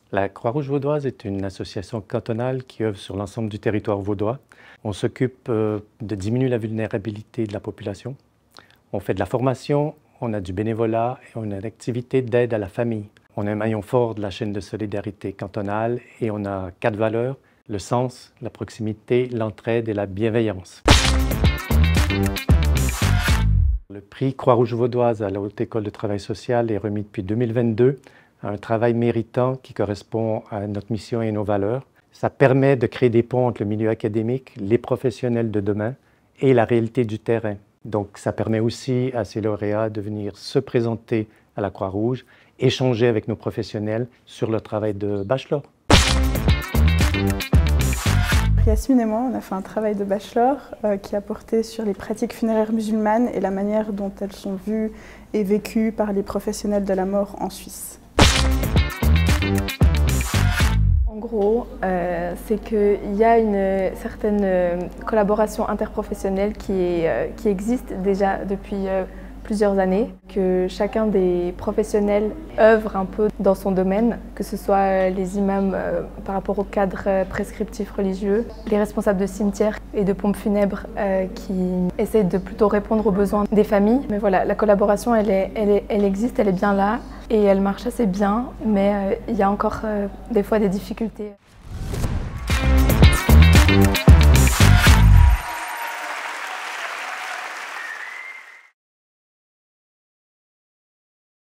La Croix-Rouge vaudoise est une association cantonale qui œuvre sur l'ensemble du territoire vaudois. On s'occupe de diminuer la vulnérabilité de la population. On fait de la formation, on a du bénévolat et on a une activité d'aide à la famille. On est un maillon fort de la chaîne de solidarité cantonale et on a 4 valeurs: le sens, la proximité, l'entraide et la bienveillance. Le prix Croix-Rouge vaudoise à la Haute École de travail social est remis depuis 2022 à un travail méritant qui correspond à notre mission et nos valeurs. Ça permet de créer des ponts entre le milieu académique, les professionnels de demain et la réalité du terrain. Donc ça permet aussi à ces lauréats de venir se présenter à la Croix-Rouge, échanger avec nos professionnels sur leur travail de bachelor. Yasmine et moi, on a fait un travail de bachelor qui a porté sur les pratiques funéraires musulmanes et la manière dont elles sont vues et vécues par les professionnels de la mort en Suisse. En gros, c'est qu'il y a une certaine collaboration interprofessionnelle qui existe déjà depuis plusieurs années, que chacun des professionnels œuvre un peu dans son domaine, que ce soit les imams par rapport au cadre prescriptif religieux, les responsables de cimetières et de pompes funèbres qui essayent de plutôt répondre aux besoins des familles. Mais voilà, la collaboration, elle existe, elle est bien là et elle marche assez bien, mais il y a encore des fois des difficultés.